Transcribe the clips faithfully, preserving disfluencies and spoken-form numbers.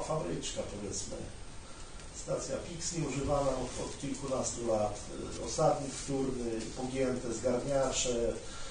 fabryczka, powiedzmy. Stacja Pixni używana od, od kilkunastu lat, osadnik wtórny, pogięte zgarniacze.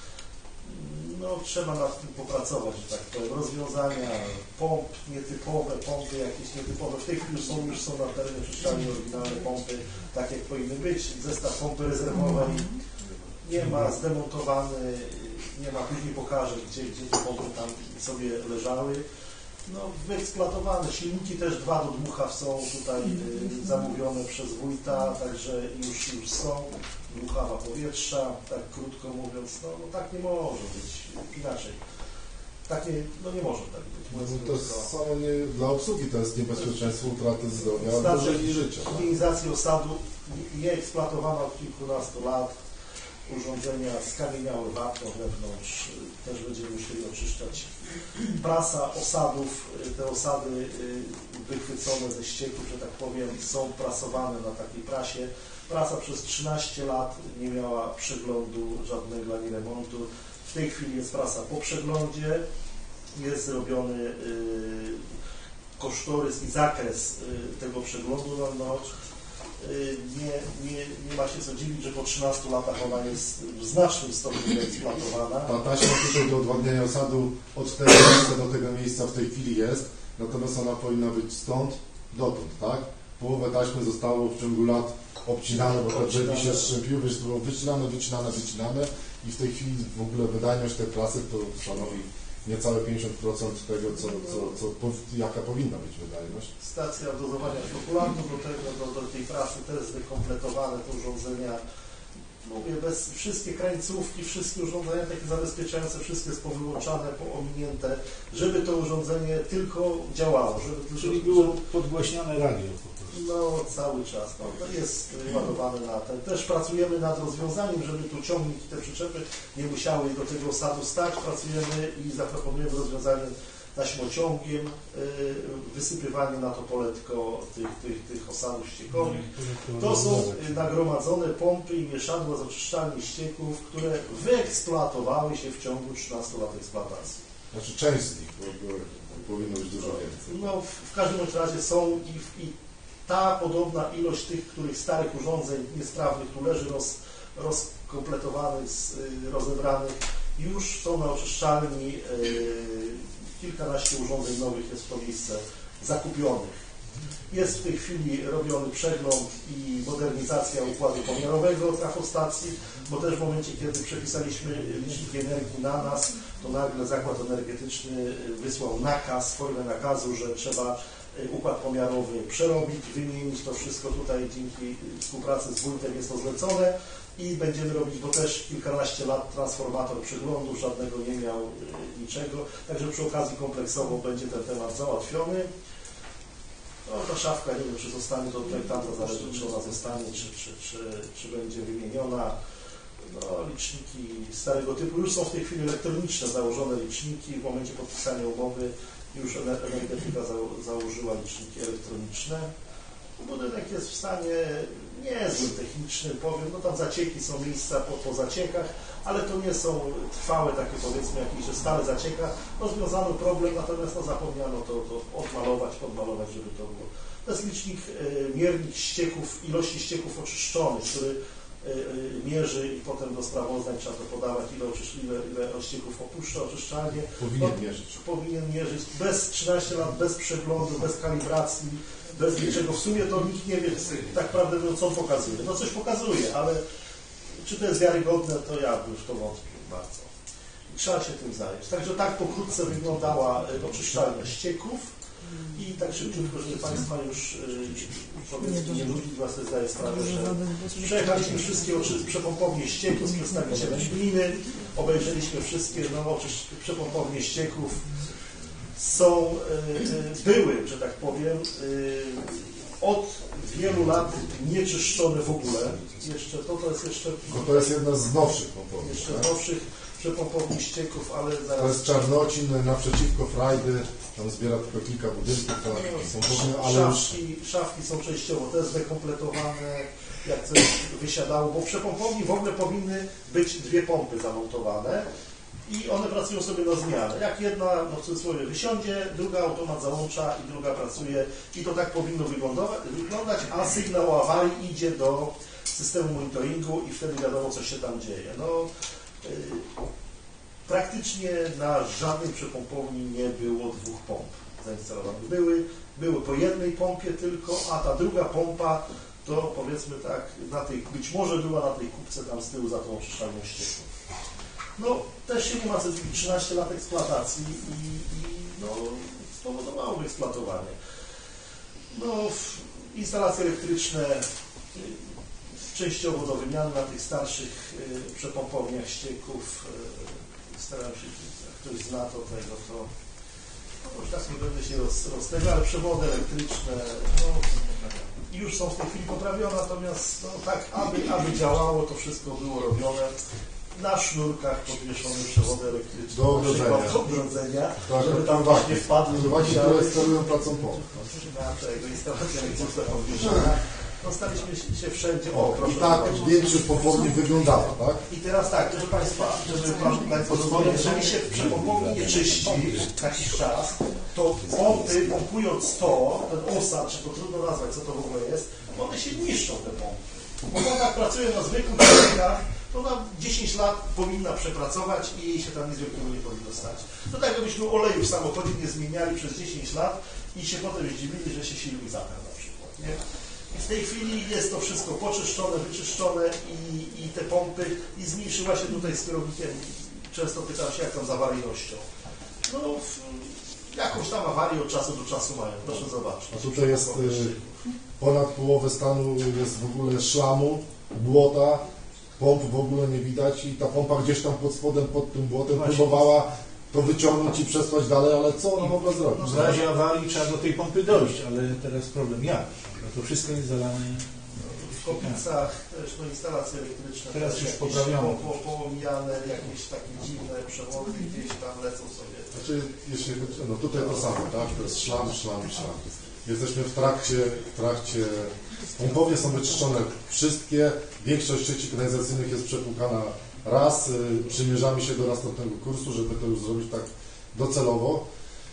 No, trzeba nad tym popracować, że tak powiem. Rozwiązania pomp nietypowe, pompy jakieś nietypowe. W tej chwili już są, już są na terenie oczyszczalni oryginalne pompy, tak jak powinny być. Zestaw pompy rezerwowej nie ma, zdemontowany, nie ma, później pokażę, gdzie, gdzie te pompy tam sobie leżały. No, wyeksploatowane. Silniki też dwa do Dmuchaw są tutaj y, zamówione przez wójta, także już, już są. Dmuchawa powietrza, tak krótko mówiąc, no, no tak nie może być inaczej. Tak nie, no nie może tak być. No, to jest samo nie, dla obsługi to jest niebezpieczeństwo utraty zdrowia, znaczy, i życia. Higienizacja osadu nie eksploatowana od kilkunastu lat. Urządzenia skamieniałe wapno wewnątrz, też będziemy musieli oczyszczać. Prasa osadów, te osady wychwycone ze ścieków, że tak powiem, są prasowane na takiej prasie. Prasa przez trzynaście lat nie miała przeglądu żadnego ani remontu. W tej chwili jest prasa po przeglądzie, jest zrobiony kosztorys i zakres tego przeglądu. No, no, Nie, nie, nie ma się co dziwić, że po trzynastu latach ona jest w znacznym stopniu eksploatowana. Ta taśma tutaj do odwadniania osadu od tego miejsca do tego miejsca w tej chwili jest, natomiast ona powinna być stąd dotąd, tak? Połowę taśmy zostało w ciągu lat obcinane, bo te drzewi się strzępiły, więc to było wycinane, wycinane, wycinane i w tej chwili w ogóle wydajność tej prasy to stanowi niecałe pięćdziesiąt procent tego, co, co, co, jaka powinna być wydajność. Stacja dozowania flokulantów do tego, do, do tej prasy też zdekompletowane te urządzenia. Mówię, bez wszystkie krańcówki, wszystkie urządzenia takie zabezpieczające, wszystkie jest powyłączane, poominięte, żeby to urządzenie tylko działało. Żeby, Czyli było podgłaśniane radio po prostu. No cały czas, no, to jest ładowane na ten. Też pracujemy nad rozwiązaniem, żeby tu ciągniki, te przyczepy nie musiały do tego osadu stać. Pracujemy i zaproponujemy rozwiązanie taśmociągiem, wysypywanie na to poletko tych, tych, tych osadów ściekowych. To są nagromadzone pompy i mieszadła z oczyszczalni ścieków, które wyeksploatowały się w ciągu trzynastu lat eksploatacji. Znaczy część z nich, bo, bo powinno być dużo więcej. No w, w każdym razie są i, i ta podobna ilość tych, których starych urządzeń niesprawnych tu leży, roz, rozkompletowanych, rozebranych, już są na oczyszczalni. Yy, kilkanaście urządzeń nowych jest w to miejsce zakupionych. Jest w tej chwili robiony przegląd i modernizacja układu pomiarowego trafostacji, bo też w momencie, kiedy przepisaliśmy liczniki energii na nas, to nagle zakład energetyczny wysłał nakaz, formę nakazu, że trzeba układ pomiarowy przerobić, wymienić to wszystko. Tutaj dzięki współpracy z wójtem jest to zlecone i będziemy robić, bo też kilkanaście lat transformator przeglądu, żadnego nie miał niczego, także przy okazji kompleksowo będzie ten temat załatwiony. No ta szafka, nie wiem, czy zostanie, to projektanta zależy, czy ona zostanie, czy, czy, czy, czy będzie wymieniona. No, liczniki starego typu już są w tej chwili elektroniczne, założone liczniki. W momencie podpisania umowy już energetyka założyła liczniki elektroniczne. Budynek jest w stanie niezłym technicznym, powiem, no tam zacieki są, miejsca po, po zaciekach, ale to nie są trwałe takie, powiedzmy, jakieś stale zacieka. Rozwiązano problem, natomiast no, zapomniano to, to odmalować, podmalować, żeby to było. To jest licznik, y, miernik ścieków, ilości ścieków oczyszczonych, który y, y, mierzy i potem do sprawozdań trzeba to podawać, ile, oczysz, ile, ile ścieków opuszcza oczyszczalnie. Powinien no, mierzyć. Powinien mierzyć bez trzynastu lat, bez przeglądu, bez kalibracji, bez niczego. W sumie to nikt nie wie, tak prawdę mówiąc, co pokazuje. No coś pokazuje, ale czy to jest wiarygodne, to ja już to wątpię bardzo. I trzeba się tym zająć. Także tak pokrótce wyglądała oczyszczalnia ścieków i tak szybciutko, żeby Państwa już powiedzmy nie nudzić, Was sobie zdaję sprawę, że przejechaliśmy wszystkie przepompownie ścieków z przedstawicielem gminy, obejrzeliśmy wszystkie no, przepompownie ścieków. Są, były, że tak powiem, od wielu lat nieczyszczone w ogóle. Jeszcze to, to jest jeszcze... No to jest jedna z nowszych pompowni. Jeszcze tak? nowszych przepompowni ścieków, ale zaraz... To jest Czarnocin naprzeciwko Frajdy, tam zbiera tylko kilka budynków, to są pompownie, ale szafki, już... szafki są częściowo też zdekompletowane, jak coś wysiadało, bo w przepompowni w ogóle powinny być dwie pompy zamontowane. i one pracują sobie na zmianę. Jak jedna, no w cudzysłowie, wysiądzie, druga automat załącza i druga pracuje i to tak powinno wyglądać, a sygnał awarii idzie do systemu monitoringu i wtedy wiadomo, co się tam dzieje. No, yy, praktycznie na żadnej przepompowni nie było dwóch pomp zainstalowanych. Były, były po jednej pompie tylko, a ta druga pompa to powiedzmy tak, na tej, być może była na tej kubce tam z tyłu za tą oczyszczalnią ścieków. No, też się nie ma co dziwić, trzynaście lat eksploatacji i, i no, spowodowało eksploatowanie. No, instalacje elektryczne częściowo do wymiany na tych starszych y, przepompowniach ścieków. Y, staram się, jak ktoś zna to tego, to no, już tak nie będę się roz, roztegal, ale przewody elektryczne no, już są w tej chwili poprawione, natomiast no, tak, aby, aby działało, to wszystko było robione. Na sznurkach podwieszone przewody elektryczne, do ogrodzenia, do ogrodzenia tak, żeby tam właśnie wpadły, uwagi, które sterują pracą pomp. Na tego instalacja elektryczna podwieszona. No, staliśmy się wszędzie. O, proszę. I tak większość pompowni wyglądała, tak? I teraz tak, proszę Państwa, żeby Pan Państwo zrozumieli, jeżeli się w przepompowni nie czyści jakiś czas, to pompy, pompując to, ten osad, czy to trudno nazwać, co to w ogóle jest, one się niszczą, te pompy. Bo ona tak pracuje na zwykłych silnikach, to na dziesięć lat powinna przepracować i jej się tam nic wielkiego nie powinno stać. To tak jakbyśmy oleju w samochodzie nie zmieniali przez dziesięć lat i się potem zdziwili, że się silnik zatarł na przykład. Nie? I w tej chwili jest to wszystko poczyszczone, wyczyszczone i, i te pompy, i zmniejszyła się tutaj z kierownikiem, często pytam się, jak tam z awaryjnością. No, w, jakąś tam awarię od czasu do czasu mają, proszę zobaczyć. A tutaj jest y, ponad połowę stanu jest w ogóle szlamu, błota, pomp w ogóle nie widać i ta pompa gdzieś tam pod spodem, pod tym błotem Właśnie. próbowała to wyciągnąć i przesłać dalej, ale co ona mogła zrobić? W razie awarii trzeba do tej pompy dojść, ale teraz problem jak? No to wszystko jest zalane. W Kopicach też no, instalacje elektryczne, Teraz też już jakieś poprawiono. Po, po, poomijane, jakieś takie dziwne przewody gdzieś tam lecą sobie. Znaczy, jeśli, no tutaj to samo, tak? To jest szlam, szlam, szlam. Jesteśmy w trakcie, w trakcie, pompownie są wyczyszczone wszystkie, większość sieci kanalizacyjnych jest przepłukana raz, y, przymierzamy się do następnego kursu, żeby to już zrobić tak docelowo.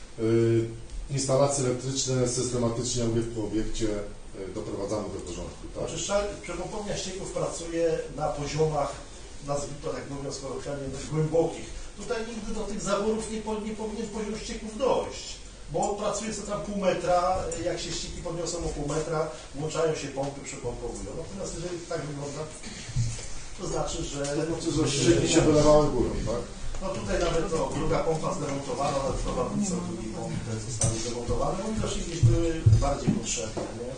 Y, instalacje elektryczne systematycznie obiekt po obiekcie y, doprowadzamy do porządku. Tak? Oczyszczalnia, przepompownia ścieków pracuje na poziomach, nazwijmy to tak mówiąc kolokwialnie, głębokich. Tutaj nigdy do tych zaworów nie, po, nie powinien poziom ścieków dojść. Bo pracuje sobie tam pół metra, jak się ścieki podniosą o pół metra, włączają się pompy, przepompowują. Natomiast jeżeli tak wygląda, to znaczy, że... To znaczy, że ścieki się wylewały górą, tak? No tutaj nawet to, druga pompa zdemontowana, nawet prowadnice drugiej pompy zostały zdemontowane, bo widocznie gdzieś były bardziej potrzebne, nie?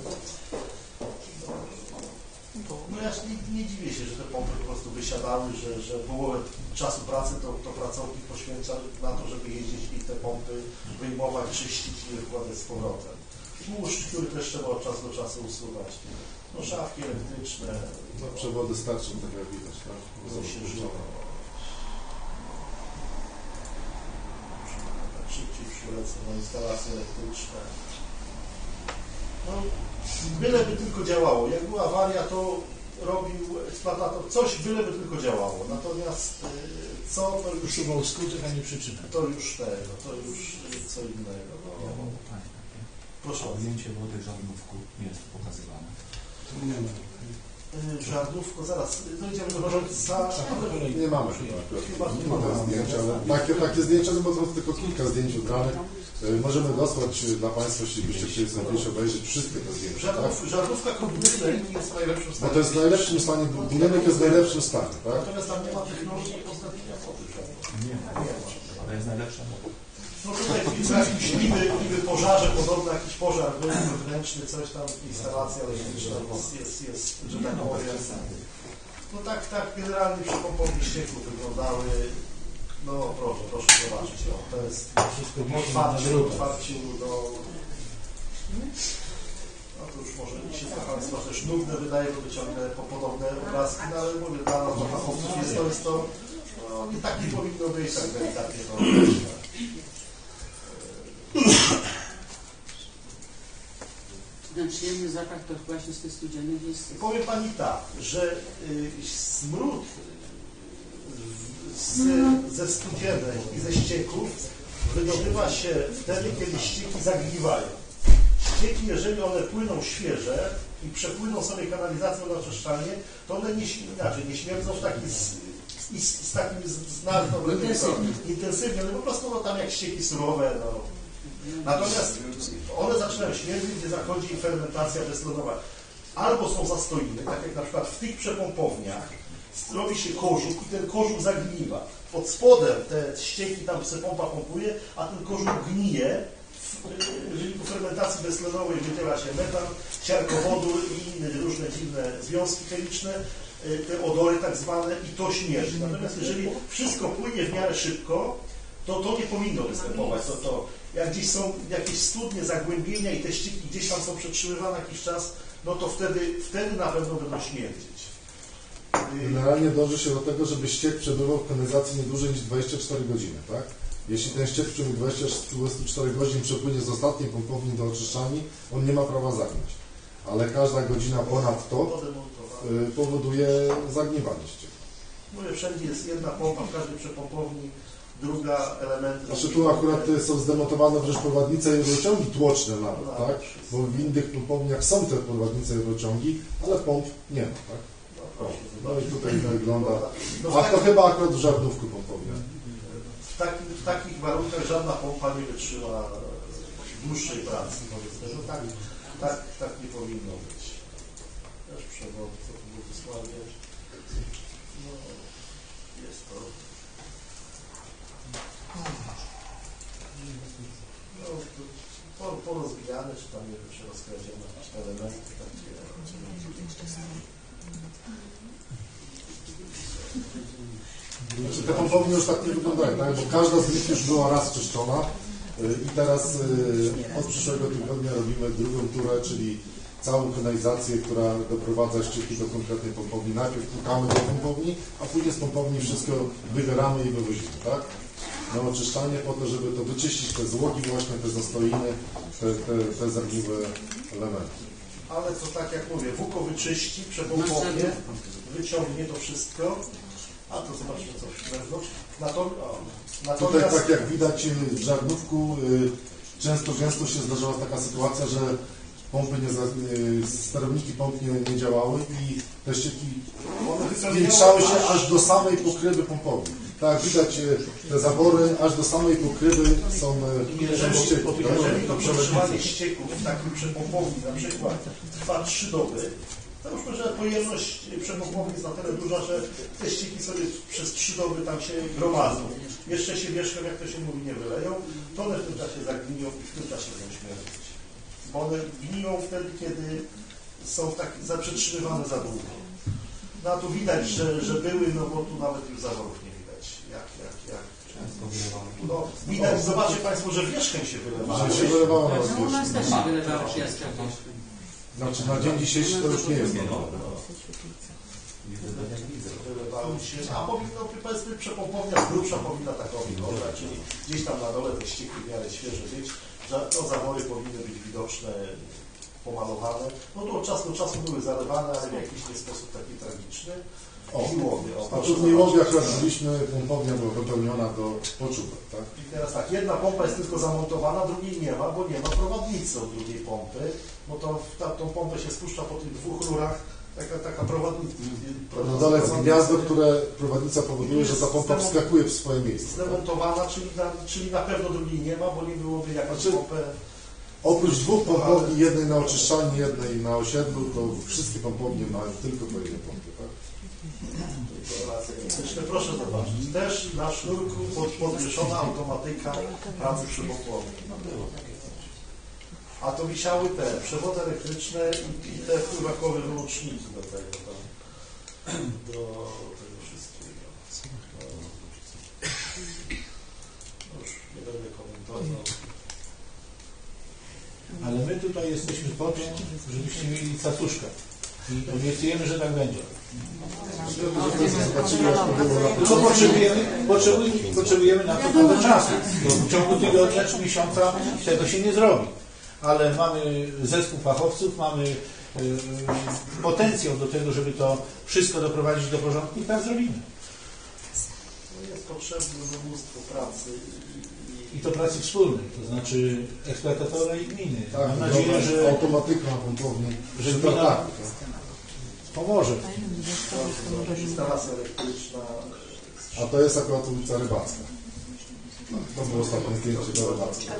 No ja nie, nie dziwię się, że te pompy po prostu wysiadały, że, że połowę czasu pracy to, to pracownik poświęca na to, żeby jeździć i te pompy wyjmować, czyścić i wykładać z powrotem. Tłuszcz, który też trzeba od czasu do czasu usuwać. No szafki elektryczne. No, przewody starczą, tak jak widać, tak? To się żyło. Tak szybciej przylecą na instalacje elektryczne. No, byleby tylko działało. Jak była awaria, to robił eksploatator coś, byleby tylko działało. Natomiast y, co, to już, Usuwał skutek, a nie przyczynę. to już tego, to już co innego. No, Ja mam pytanie takie. proszę. Zdjęcie wody żarnówku jest pokazywane. Y, Żarnówko, zaraz, dojdziemy do porządca. Nie mamy chyba, chyba nie ma tego zdjęcia, ale takie, takie zdjęcia, no bo to tylko kilka zdjęć ubranych. Możemy dosłać dla Państwa, jeśli byście chcieli sobie gdzieś obejrzeć wszystkie te zdjęcia, tak? Żarnów, żarnówka kombinyczna jest w najlepszym Bo stanie. to jest w najlepszym stanie, budynek jest w najlepszym stanie, tak? Natomiast tam nie ma technologii postawienia wody. Nie ma, ale jest najlepsza woda. No tutaj w jakimś niby, niby pożarze, podobno jakiś pożar był wewnętrzny, coś tam, instalacja elektryczna jest, jest, jest, że tak powiem. No tak, tak generalnie przepompownie ścieków wyglądały. No proszę, proszę zobaczyć. No, to jest Wszystko w otwarciu, w otwarciu do... No to już może się dla Państwa też nudne wydaje, bo ciągle po podobne obrazki, no ale mówię, dla nas, dla fachowców jest to, jest to, no nie tak nie powinno być, tak delikatnie to. Ten przyjemny zapach to właśnie z tych studziennych jest... Powiem Pani tak, że y, smród z, ze studzieny i ze ścieków wydobywa się wtedy, kiedy ścieki zagniwają. Ścieki, jeżeli one płyną świeże i przepłyną sobie kanalizacją na oczyszczalnię, to one nie, inaczej, nie śmierdzą w taki z, z, z takim znaczną intensywnie, ale po prostu no, tam jak ścieki surowe. No. Natomiast one zaczynają śmierdzić, gdzie zachodzi fermentacja beztlenowa. Albo są zastoiny, tak jak na przykład w tych przepompowniach robi się kożuch i ten kożuch zagniwa. Pod spodem te ścieki tam se pompa pompuje, a ten kożuch gnije. W wyniku fermentacji beztlenowej wydziela się metan, siarkowodór i inne różne dziwne związki chemiczne, te odory tak zwane i to śmierdzi. Natomiast jeżeli wszystko płynie w miarę szybko, to to nie powinno występować. To, to, jak gdzieś są jakieś studnie, zagłębienia i te ścieki gdzieś tam są przetrzymywane jakiś czas, no to wtedy, wtedy na pewno będą śmierdzić. Generalnie dąży się do tego, żeby ściek przebywał w kanalizacji nie dłużej niż dwadzieścia cztery godziny, tak? Jeśli ten ściek w ciągu dwudziestu czterech godzin przepłynie z ostatniej pompowni do oczyszczalni, on nie ma prawa zagnąć. Ale każda godzina ponad to y, powoduje zagniewanie ścieku. Mówię, wszędzie jest jedna pompa, w każdej przepompowni, druga elementy. Znaczy tu akurat są zdemontowane wręcz prowadnice i rurociągi tłoczne nawet, no, tak? Bo w innych pompowniach są te prowadnice i rurociągi, ale pomp nie ma, tak? No, no i tutaj wygląda. A to chyba akurat w Żarnówku pompownia. W, taki, w takich warunkach żadna pompa nie wytrzyma dłuższej pracy. Powiedzmy, że tak, tak, tak nie powinno być. Też przewód, co tu było wysłanie. No, jest to. No, to porozbijane, czy tam nie wiem, czy rozkradzione jakieś elementy takie. Znaczy, te pompownie już tak nie wyglądają, tak? Bo każda z nich już była raz czyszczona i teraz od przyszłego tygodnia robimy drugą turę, czyli całą kanalizację, która doprowadza ścieki do konkretnej pompowni. Najpierw pukamy do pompowni, a później z pompowni wszystko wybieramy i wywozimy, tak? Na oczyszczanie po to, żeby to wyczyścić te złogi właśnie, te zastoiny, te, te, te zagniłe elementy. Ale to tak jak mówię, WUKO wyczyści, przepompownie, wyciągnie to wszystko. A to zobaczmy coś na zewnątrz. Natomiast, Tutaj tak jak widać w Żarnówku y, często, gęsto się zdarzała taka sytuacja, że pompy nie, y, sterowniki pomp nie, nie działały i te ścieki zwiększały się aż do samej pokrywy pompowej. Tak, widać y, te zawory aż do samej pokrywy są y, jeżeli, ścieki. jeżeli to przetrzymanie ścieków w takim przepompowni na przykład trwa trzy doby, to już może pojemność przepompowni jest na tyle duża, że te ścieki sobie przez trzy doby tam się gromadzą. Jeszcze się wierzchem, jak to się mówi, nie wyleją, to one w tym czasie zagniją i w tym czasie będą śmierdzić. Bo one gniją wtedy, kiedy są tak zaprzetrzymywane za długo. No a tu widać, że, że były, no bo tu nawet już zaworów nie widać. Jak, jak, jak. No, widać, zobaczcie Państwo, że wierzchem się wylewało. Że się wylewało na No u nas też wierzchu. się wylewało piaskiem. Znaczy na dzień dzisiejszy to już nie jest normalne. Wylewały się, a powinno, powiedzmy, przepompownia z grubsza powinna taką wyglądać, czyli gdzieś tam na dole te ścieki w miarę świeże być, że no, zawory powinny być widoczne, pomalowane. No to od czasu do czasu były zalewane, ale w jakiś nie sposób taki tragiczny. O, Miłowie. O, a tu w Miłowie akurat byliśmy, pompownia była wypełniona do poczówek, tak? I teraz tak, jedna pompa jest tylko zamontowana, drugiej nie ma, bo nie ma prowadnicy od drugiej pompy, bo to w ta, tą pompę się spuszcza po tych dwóch rurach, taka, taka prowadnica. Na dole jest gniazdo, które prowadnica powoduje, że ta pompa wskakuje w swoje miejsce. Zdemontowana, czyli na, czyli na pewno drugiej nie ma, bo nie byłoby jak Znaczy, pompę. Oprócz dwóch pompowni, jednej na oczyszczalni, jednej na osiedlu, to wszystkie pompownie mają tylko po jednej pompie, tak? Proszę zobaczyć, też na sznurku pod, podwieszona automatyka pracy przy pompowni. A to wisiały te przewody elektryczne i, i te pływakowe wyłączniki do tego, tam, do tego wszystkiego. No, już nie będę komentował. Ale my tutaj jesteśmy po tym, żebyście mieli cacuszkę. I obiecujemy, że tak będzie. Tylko potrzebujemy, potrzebujemy, potrzebujemy na to trochę czasu. Bo w ciągu tygodnia czy miesiąca tego się nie zrobi. Ale mamy zespół fachowców, mamy y, potencjał do tego, żeby to wszystko doprowadzić do porządku i tak zrobimy. jest potrzebne no, mnóstwo pracy. I to pracy wspólnej, to znaczy eksploatatora i gminy. Tak, Mam nadzieję, że, automatyka na pompowni, że że gmina tak, pomoże. Instalacja elektryczna. a to jest akurat ulica Rybacka. To było ostatnie zdjęcie do Rybacka.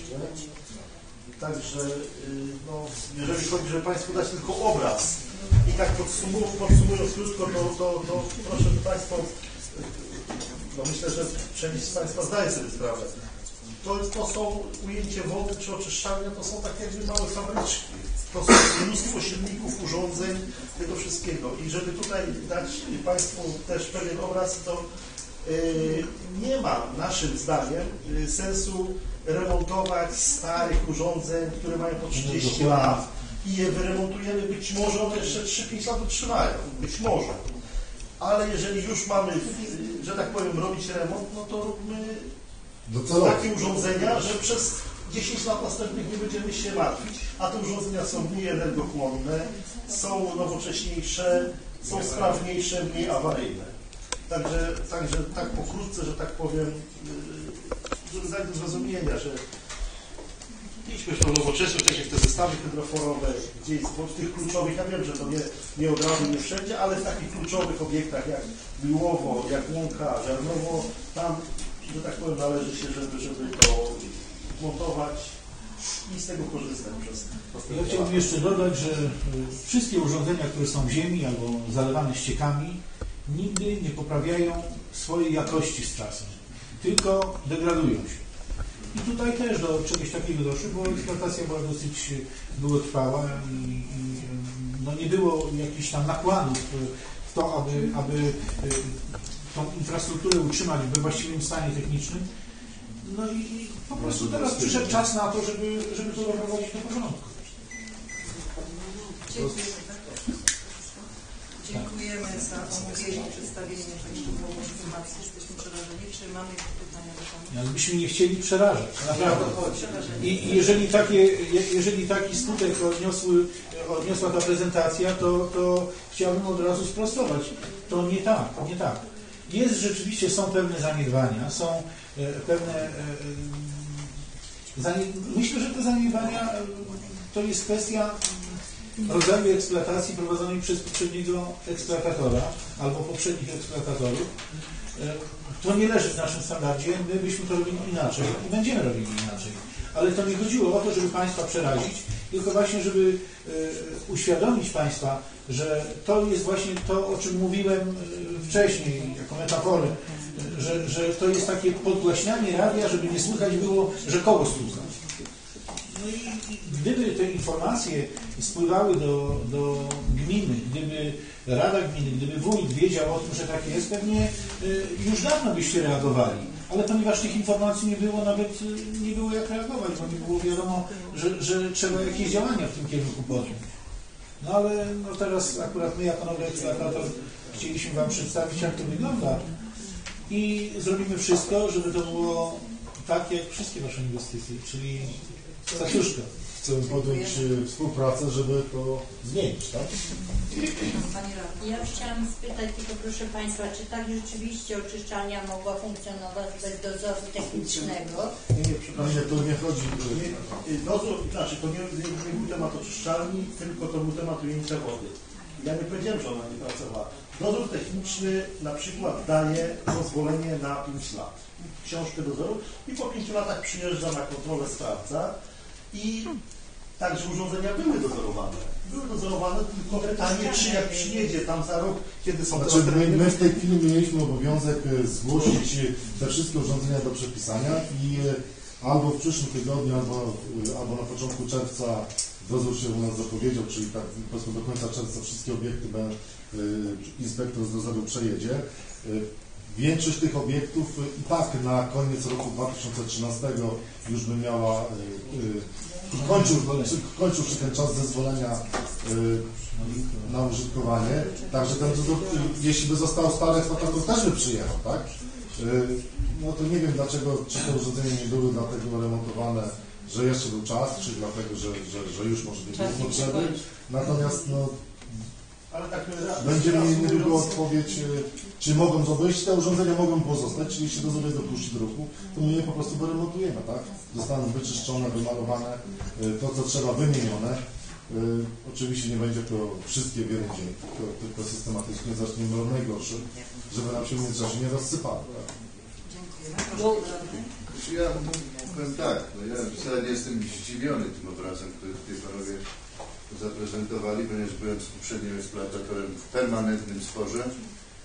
Także no, jeżeli chodzi, żeby Państwu dać tylko obraz i tak podsumując, podsumując krótko, to, to, to proszę Państwa, no myślę, że część z Państwa zdaje sobie sprawę. To, to są ujęcie wody czy oczyszczalnia, to są tak jakby małe fabryczki. To są mnóstwo silników, urządzeń, tego wszystkiego. I żeby tutaj dać Państwu też pewien obraz, to yy, nie ma naszym zdaniem yy, sensu remontować starych urządzeń, które mają po trzydzieści lat i je wyremontujemy, być może one jeszcze trzy pięć lat utrzymają, być może. Ale jeżeli już mamy, że tak powiem, robić remont, no to róbmy takie urządzenia, że przez dziesięć lat następnych nie będziemy się martwić, a te urządzenia są mniej energochłonne, są nowocześniejsze, są sprawniejsze, mniej awaryjne. Także, także tak pokrótce, że tak powiem, żeby dać do zrozumienia, że idźmy w tą nowoczesność, tak jak te zestawy hydroforowe, gdzieś w tych kluczowych, ja wiem, że to nie, nie od razu, nie wszędzie, ale w takich kluczowych obiektach jak Miłowo, jak Łąka, Żarnowo, tam, że tak powiem, należy się, żeby, żeby to montować i z tego korzystać przez Ja chciałbym jeszcze dodać, że wszystkie urządzenia, które są w ziemi albo zalewane ściekami, nigdy nie poprawiają swojej jakości z czasem, tylko degradują się. I tutaj też do czegoś takiego doszło, bo eksploatacja była dosyć długotrwała i, i no nie było jakichś tam nakładów w to, aby, aby tą infrastrukturę utrzymać we właściwym stanie technicznym. No i po prostu teraz przyszedł czas na to, żeby, żeby to doprowadzić do porządku. Dziękujemy za omówienie i przedstawienie szczegółowych informacji. Jesteśmy przerażeni. Czy mamy jakieś pytania do Pana? Ale byśmy nie chcieli przerażać, naprawdę. I jeżeli, takie, jeżeli taki skutek odniosły, odniosła ta prezentacja, to, to chciałbym od razu sprostować. To nie tak, nie tak. Jest rzeczywiście, są pewne zaniedbania, są pewne... Myślę, że te zaniedbania to jest kwestia rodzaju eksploatacji prowadzonej przez poprzedniego eksploatatora albo poprzednich eksploatatorów. To nie leży w naszym standardzie, my byśmy to robili inaczej i będziemy robili inaczej. Ale to nie chodziło o to, żeby Państwa przerazić, tylko właśnie, żeby uświadomić Państwa, że to jest właśnie to, o czym mówiłem wcześniej, jako metafory, że, że to jest takie podgłaśnianie radia, żeby nie słychać było, że kogo słucha. No i gdyby te informacje spływały do, do gminy, gdyby Rada Gminy, gdyby wójt wiedział o tym, że tak jest, pewnie już dawno byście reagowali. Ale ponieważ tych informacji nie było, nawet nie było jak reagować, bo nie było wiadomo, że, że trzeba jakieś działania w tym kierunku podjąć. No ale no teraz akurat my jako nowy eksploatator chcieliśmy Wam przedstawić, jak to wygląda i zrobimy wszystko, żeby to było tak, jak wszystkie Wasze inwestycje, czyli Stasiuszka. Chcemy podjąć współpracę, żeby to zmienić, tak? Ja chciałam spytać tylko, proszę Państwa, czy tak rzeczywiście oczyszczalnia mogła funkcjonować bez dozoru technicznego? Nie, nie, przepraszam, Nie, to nie chodzi. Nie, dozór, znaczy to nie, nie, nie był temat oczyszczalni, tylko to był temat ujęcia wody. Ja nie powiedziałem, że ona nie pracowała. Dozór techniczny na przykład daje pozwolenie na pięć lat. Książkę dozoru i po pięciu latach przyjeżdża na kontrolę sprawca i także urządzenia były dozorowane. Były dozorowane, tylko pytanie, czy jak przyjedzie tam za rok, kiedy są... Znaczy, my, my w tej chwili mieliśmy obowiązek zgłosić te wszystkie urządzenia do przepisania i albo w przyszłym tygodniu, albo, albo na początku czerwca dozór się u nas zapowiedział, czyli tak po prostu do końca czerwca wszystkie obiekty inspektor z dozoru przejedzie. Większość tych obiektów i tak na koniec roku dwa tysiące trzynastego już by miała, yy, kończył, kończył się ten czas zezwolenia yy, na użytkowanie, także ten, jeśli by został stary eksploatator, też by przyjechał, tak? Yy, no to nie wiem dlaczego, czy te urządzenia nie były dlatego remontowane, że jeszcze był czas, czy dlatego, że, że, że już może nie było potrzeby. Natomiast no, Ale tak Będziemy mieli niedługo reasumując, odpowiedź, y, czy mogą obejść te urządzenia, mogą pozostać, czy jeśli dozór jest dopuści do ruchu, to my je po prostu wyremontujemy, tak? Zostaną wyczyszczone, wymalowane, y, to co trzeba wymienione. Y, oczywiście nie będzie to wszystkie w jeden dzień, tylko, tylko systematycznie zaczniemy od najgorszych, żeby nam się w międzyczasie nie rozsypało. Tak? Dziękujemy. Proszę, radny. Ja powiem tak, no ja wcale nie jestem zdziwiony tym obrazem, który tutaj panowie zaprezentowali, ponieważ byłem poprzednim eksploatatorem w permanentnym sporze e,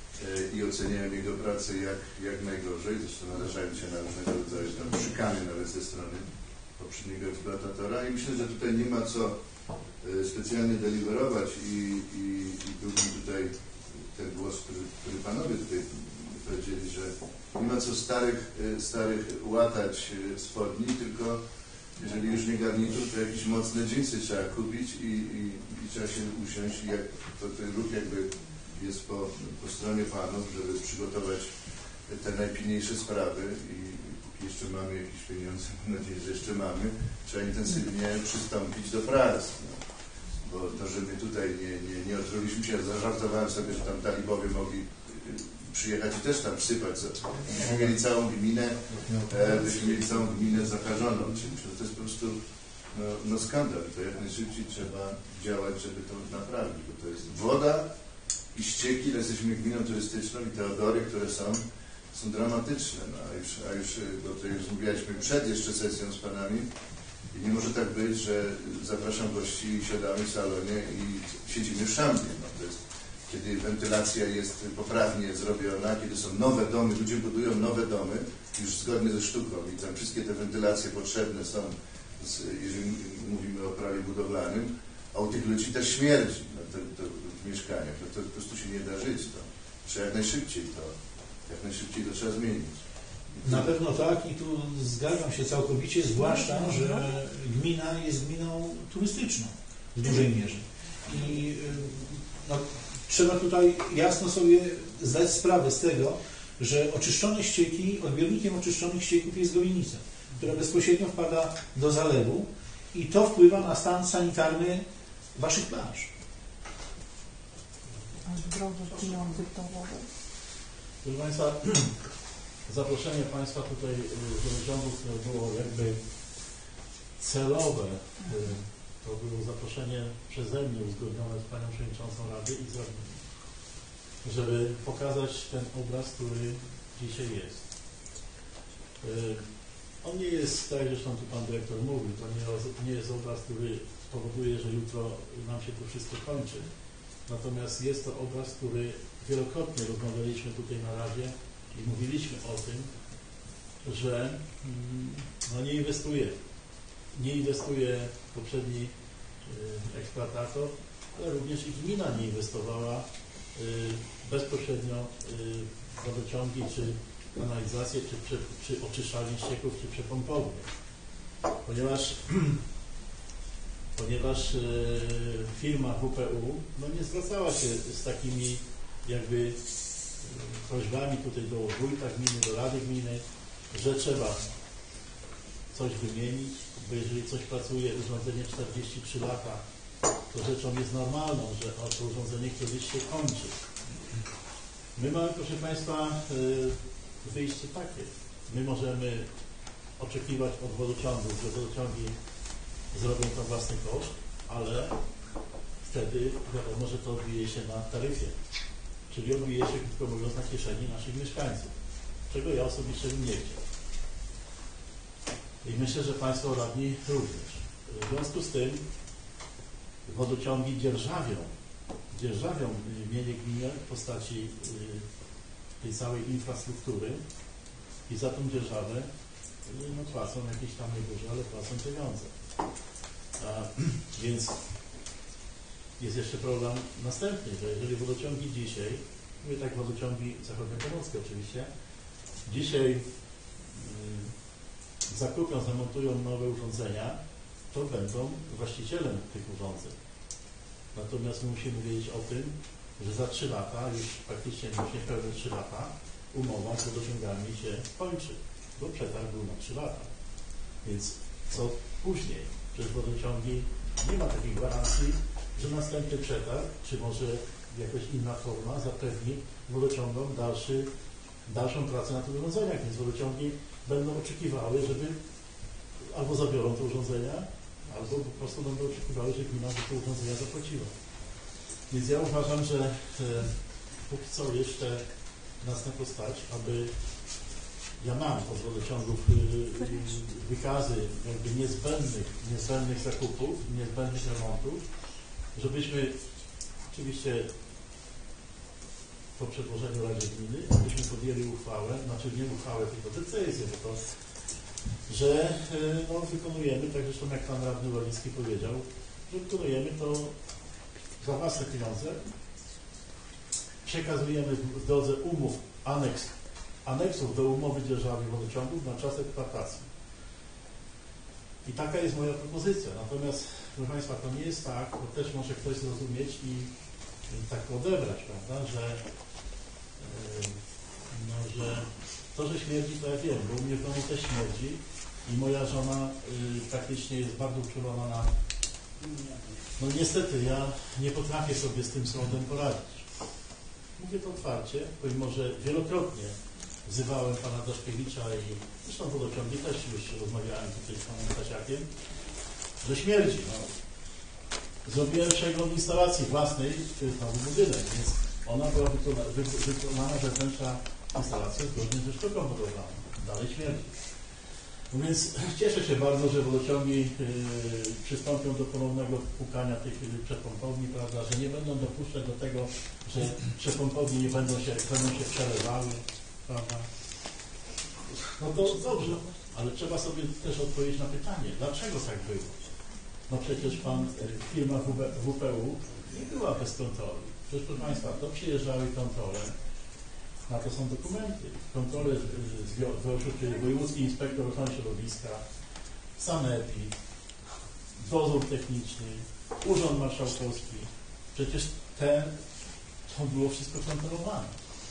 i oceniałem jego pracę jak, jak najgorzej, zresztą narażając się na różnego rodzaju tam szykany nawet ze strony poprzedniego eksploatatora i myślę, że tutaj nie ma co e, specjalnie deliberować i, i, i byłbym tutaj ten głos, który, który panowie tutaj powiedzieli, że nie ma co starych, e, starych łatać e, spodni, tylko jeżeli już nie garnitur, to jakieś mocne dżinsy trzeba kupić i, i, i trzeba się usiąść i jak, to ten ruch jakby jest po, po stronie panów, żeby przygotować te najpilniejsze sprawy i, i póki jeszcze mamy jakieś pieniądze, mam nadzieję, że jeszcze mamy, trzeba intensywnie przystąpić do prac. No. Bo to, że my tutaj nie, nie, nie otruliśmy się, zażartowałem sobie, że tam talibowie mogli przyjechać i też tam wsypać. Byśmy mieli całą gminę, e, byśmy mieli całą gminę zakażoną czymś. No to jest po prostu no, no skandal. To jak najszybciej trzeba działać, żeby to naprawić, bo to jest woda i ścieki, ale jesteśmy gminą turystyczną i te odory, które są, są dramatyczne. No, a, już, a już, bo to już mówiliśmy przed jeszcze sesją z panami i nie może tak być, że zapraszam gości i siadamy w salonie i siedzimy w szambie. No, to jest, kiedy wentylacja jest poprawnie zrobiona, kiedy są nowe domy, ludzie budują nowe domy, już zgodnie ze sztuką i tam wszystkie te wentylacje potrzebne są, jeżeli mówimy o prawie budowlanym, a u tych ludzi też śmierdzi no, to, to w mieszkaniach, no, to po prostu się nie da żyć. To. Trzeba jak najszybciej to, jak najszybciej to trzeba zmienić. Na pewno tak i tu zgadzam się całkowicie, zwłaszcza, że gmina jest gminą turystyczną w dużej mierze. I no, trzeba tutaj jasno sobie zdać sprawę z tego, że oczyszczone ścieki, odbiornikiem oczyszczonych ścieków jest Golienica, która bezpośrednio wpada do zalewu i to wpływa na stan sanitarny waszych plaż. Proszę Państwa, zaproszenie Państwa tutaj do rządu, które było jakby celowe, to było zaproszenie przeze mnie uzgodnione z Panią Przewodniczącą Rady i z radnymi, żeby pokazać ten obraz, który dzisiaj jest. On nie jest, tak zresztą tu Pan Dyrektor mówił, to nie, nie jest obraz, który spowoduje, że jutro nam się to wszystko kończy. Natomiast jest to obraz, który wielokrotnie rozmawialiśmy tutaj na Radzie i mówiliśmy o tym, że no, nie inwestuje. Nie inwestuje poprzedni y, eksploatator, ale również i gmina nie inwestowała y, bezpośrednio y, w wodociągi, czy kanalizację, czy, czy, czy oczyszczalnie ścieków, czy przepompownie. Ponieważ, ponieważ y, firma W P U no, nie zwracała się z takimi jakby y, prośbami tutaj do wójta gminy, do rady gminy, że trzeba coś wymienić, bo jeżeli coś pracuje urządzenie czterdzieści trzy lata, to rzeczą jest normalną, że to urządzenie kiedyś się kończy. My mamy, proszę Państwa, wyjście takie. My możemy oczekiwać od wodociągów, że wodociągi zrobią to własny koszt, ale wtedy wiadomo, że to odbije się na taryfie. Czyli odbije się, krótko mówiąc, na kieszeni naszych mieszkańców. Czego ja osobiście bym nie chciał. I myślę, że Państwo radni również. W związku z tym wodociągi dzierżawią, dzierżawią mienie gminy w postaci tej całej infrastruktury i za tą dzierżawę no, płacą jakieś tam nieduże, ale płacą pieniądze. A, więc jest jeszcze problem następny, że jeżeli wodociągi dzisiaj, mówię tak wodociągi zachodniopomockie oczywiście, dzisiaj y, zakupią, zamontują nowe urządzenia, to będą właścicielem tych urządzeń. Natomiast my musimy wiedzieć o tym, że za trzy lata, już praktycznie już niepełne trzy lata, umowa z wodociągami się kończy, bo przetarg był na trzy lata. Więc co później? Przecież wodociągi nie ma takiej gwarancji, że następny przetarg, czy może jakaś inna forma zapewni wodociągom dalszy, dalszą pracę na tych urządzeniach, więc wodociągi będą oczekiwały, żeby albo zabiorą te urządzenia, albo po prostu będą oczekiwały, że gmina za te urządzenia zapłaciła. Więc ja uważam, że e, póki co jeszcze nas na to stać, aby ja mam od wodociągów e, wykazy jakby niezbędnych, niezbędnych zakupów, niezbędnych remontów, żebyśmy oczywiście po przedłożeniu Radzie Gminy, abyśmy podjęli uchwałę, znaczy nie uchwałę, tylko decyzję, bo to, że e, no, wykonujemy, tak zresztą jak pan radny Walicki powiedział, że wykonujemy to za własne pieniądze, przekazujemy w drodze umów, aneks, aneksów do umowy dzierżawy wodociągów na czas eksploatacji. I taka jest moja propozycja. Natomiast, proszę Państwa, to nie jest tak, bo też może ktoś zrozumieć i, i tak odebrać, prawda, że, yy, no, że to, że śmierdzi, to ja wiem, bo u mnie w domu też śmierdzi i moja żona yy, praktycznie jest bardzo uczulona na... No niestety, ja nie potrafię sobie z tym sądem poradzić. Mówię to otwarcie, pomimo że wielokrotnie wzywałem pana Daszkiewicza i zresztą wodociągi też już rozmawiałem tutaj z panem Stasiakiem, że śmierdzi. No. Zrobiłem przegląd instalacji własnej, to jest nowy budynek, więc ona była wykonana, wy, wykonana wewnętrzna instalacja zgodnie ze sztuką budowlaną. Dalej śmierdzi. No więc cieszę się bardzo, że wodociągi yy, przystąpią do ponownego pukania tych przepompowni, prawda, że nie będą dopuszczać do tego, że przepompownie nie będą się, będą się przelewały, prawda. No to dobrze, ale trzeba sobie też odpowiedzieć na pytanie, dlaczego tak było? No przecież pan, firma W P U nie była bez kontroli. Przecież proszę Państwa, to przyjeżdżały kontrole, na to są dokumenty. Kontrole z W O ŚiU, czyli Wojewódzki Inspektor Ochrony Środowiska, Sanepid, dozór techniczny, Urząd Marszałkowski. Przecież te, to było wszystko kontrolowane.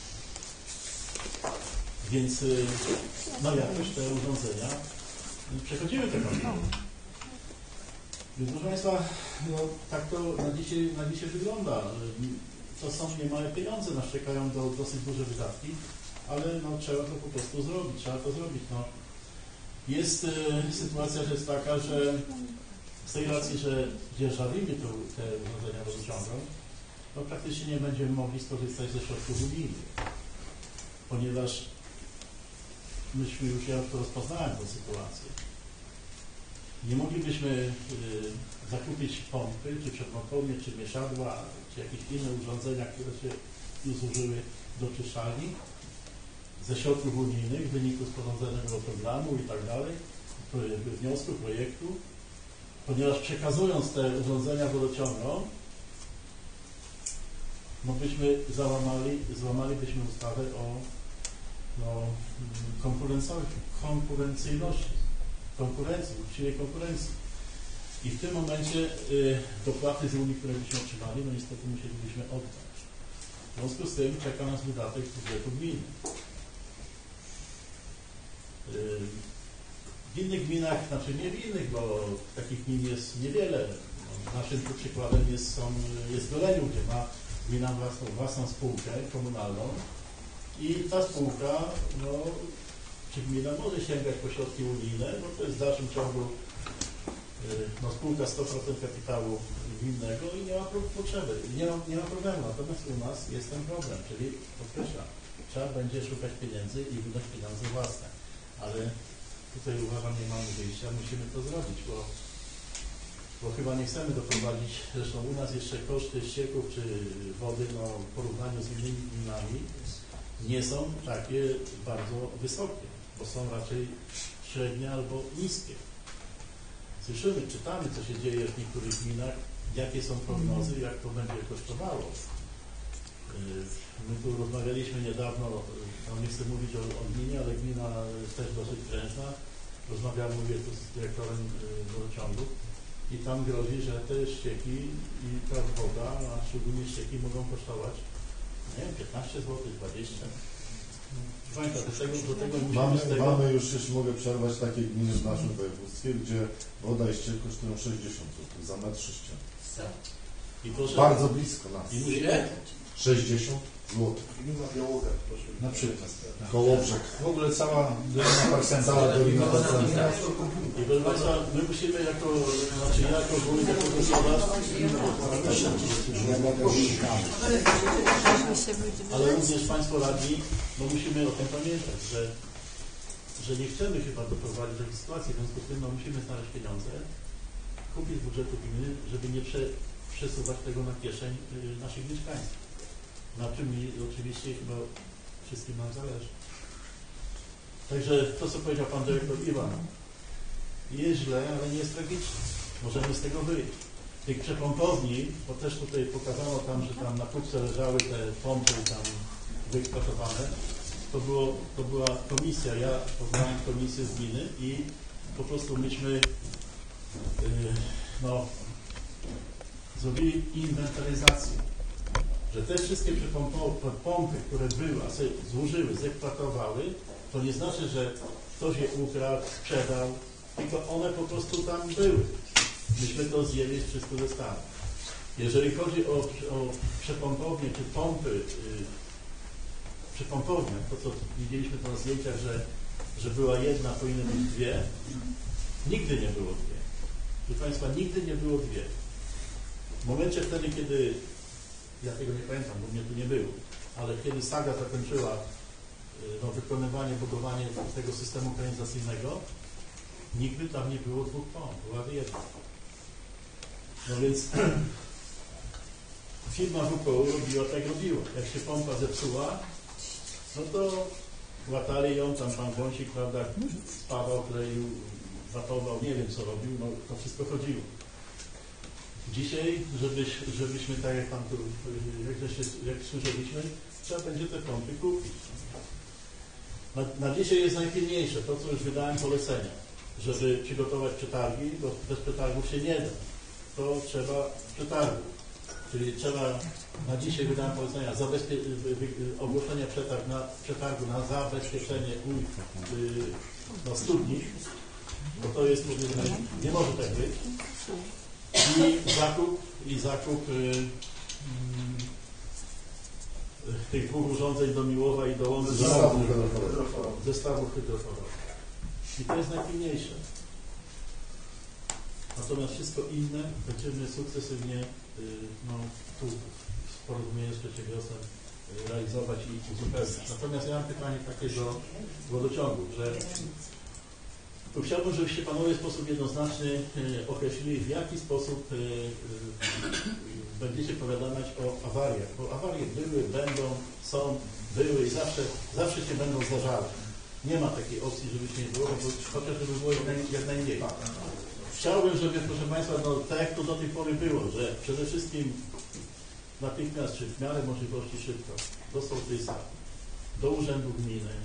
Więc no jakoś te urządzenia przechodziły te kontrole. Więc proszę Państwa, no, tak to na dzisiaj, na dzisiaj wygląda. To są niemałe pieniądze, nas czekają do dosyć duże wydatki, ale no, trzeba to po prostu zrobić, trzeba to zrobić. No. Jest e, sytuacja, że jest taka, że z tej racji, że dzierżawimy tu te urządzenia wodociągom, no praktycznie nie będziemy mogli skorzystać ze środków unijnych, ponieważ myśmy już, ja już to rozpoznałem tę sytuację. Nie moglibyśmy y, zakupić pompy, czy przepompownie, czy mieszadła, czy jakieś inne urządzenia, które się już zużyły do czyszczalni ze środków unijnych w wyniku sporządzonego programu i tak dalej, wniosku, projektu, ponieważ przekazując te urządzenia wodociągom, no byśmy załamali, złamalibyśmy ustawę o no, konkurencyjności, konkurencji, uczciwej konkurencji. I w tym momencie y, dopłaty z Unii, które byśmy otrzymali, no niestety musielibyśmy oddać. W związku z tym czeka nas wydatek z budżetu gminy. Y, w innych gminach, znaczy nie w innych, bo takich gmin jest niewiele. No, naszym tu przykładem jest, są, jest Goleniu, gdzie ma gmina własną, własną spółkę komunalną i ta spółka, no, czy gmina może sięgać po środki unijne, bo to jest w dalszym ciągu no, spółka sto procent kapitału gminnego i nie ma potrzeby, nie ma, nie ma problemu. Natomiast u nas jest ten problem, czyli podkreślam, trzeba będzie szukać pieniędzy i wydać pieniądze własne. Ale tutaj uważam, nie mamy wyjścia, musimy to zrobić, bo, bo chyba nie chcemy doprowadzić, zresztą u nas jeszcze koszty ścieków czy wody no, w porównaniu z innymi gminami nie są takie bardzo wysokie, bo są raczej średnie albo niskie. Słyszymy, czytamy, co się dzieje w niektórych gminach, jakie są prognozy, jak to będzie kosztowało. My tu rozmawialiśmy niedawno, no nie chcę mówić o, o gminie, ale gmina też dosyć prężna. Rozmawiałem, mówię tu z dyrektorem wodociągu i tam grozi, że te ścieki i ta woda, a szczególnie ścieki mogą kosztować, nie wiem, piętnaście złotych, dwadzieścia. Pamiętam, do tego, do tego mamy, tego... mamy już, jeśli mogę przerwać, takie gminy w naszym województwie, gdzie woda i ściek kosztują sześćdziesiąt złotych za metr sześcienny. I proszę, Bardzo blisko nas. i musimy, sześćdziesiąt złotych. Gmina Białogard, proszę. Na przykład. Kołobrzeg. W ogóle cała Dolina Parsensa. Cała Dolina Parsensa. i proszę Państwa, my musimy jako, znaczy ja jako wójt, jako gospodarz, ale również Państwo radni, no musimy o tym pamiętać, że, że nie chcemy chyba doprowadzić do takiej sytuacji, w związku z tym no, musimy znaleźć pieniądze, kupić z budżetu gminy, żeby nie prze, przesuwać tego na kieszeń y, naszych mieszkańców. Na czym mi oczywiście chyba wszystkim nam zależy. Także to, co powiedział Pan Dyrektor Iwan, jest źle, ale nie jest tragicznie. Możemy z tego wyjść. Tych przepompowni, bo też tutaj pokazano tam, że tam na kupce leżały te pompy tam wyeksploatowane, to, było, to była komisja, ja poznałem komisję z gminy i po prostu myśmy yy, no, zrobili inwentaryzację, że te wszystkie pompy, które były, a sobie złożyły, zeksploatowały, to nie znaczy, że ktoś je ukradł, sprzedał, tylko one po prostu tam były. Myśmy to zjęli wszystko ze stanu. Jeżeli chodzi o, o przepompownie czy pompy, yy, przepompownie, to co widzieliśmy to na zdjęciach, że, że była jedna, powinny być dwie, nigdy nie było dwie. Proszę Państwa, nigdy nie było dwie. W momencie wtedy, kiedy, ja tego nie pamiętam, bo mnie tu nie było, ale kiedy Saga zakończyła no, wykonywanie, budowanie tego systemu kanalizacyjnego, nigdy tam nie było dwóch pomp, była jedna. No więc firma W P U robiła tak robiła. Jak się pompa zepsuła, no to łatali ją, tam pan Wąsik, prawda, spawał, kleił, watował, nie wiem co robił, no to wszystko chodziło. Dzisiaj, żebyś, żebyśmy, tak jak pan tu, jak, się, jak słyszeliśmy, trzeba będzie te pompy kupić. Na, na dzisiaj jest najpilniejsze, to co już wydałem polecenia, żeby przygotować przetargi, bo bez przetargów się nie da. To trzeba przetargu. Czyli trzeba, na dzisiaj wydałem polecenia, ogłoszenie przetarg na, przetargu na zabezpieczenie y, no, studni, bo to jest, powiedzmy, nie może tak być. I zakup, i zakup y, y, tych dwóch urządzeń do Miłowa i do Łączy zestawów hydroforowych. I to jest najpilniejsze. Natomiast wszystko inne będziemy sukcesywnie y, no, tu w porozumieniu z przedsiębiorstwem y, realizować i uzupełniać. Natomiast ja mam pytanie takie do wodociągu, że tu chciałbym, żebyście panowie w sposób jednoznaczny y, określili, w jaki sposób y, y, będziecie powiadamiać o awariach, bo awarie były, będą, są, były i zawsze, zawsze się będą zdarzały. Nie ma takiej opcji, żeby się nie było, bo chociaż żeby było jak, naj, jak najmniej. Chciałbym, żeby, proszę Państwa, no, tak jak to do tej pory było, że przede wszystkim natychmiast, czy w miarę możliwości szybko, do sołtysa, do urzędu gminy.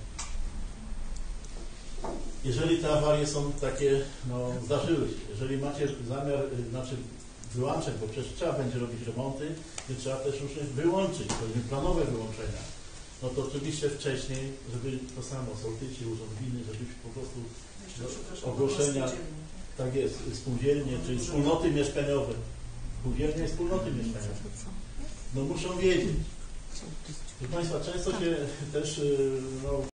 Jeżeli te awarie są takie, no, zdarzyły się, jeżeli macie zamiar, znaczy wyłączeń, bo przecież trzeba będzie robić remonty, więc trzeba też już wyłączyć, powiem, planowe wyłączenia. No to oczywiście wcześniej, żeby to samo, sołtysi, urząd gminy, żeby po prostu no, ogłoszenia, tak jest, spółdzielnie, czyli wspólnoty mieszkaniowe, spółdzielnie i wspólnoty mieszkaniowe, no muszą wiedzieć. Proszę Państwa, często się też no,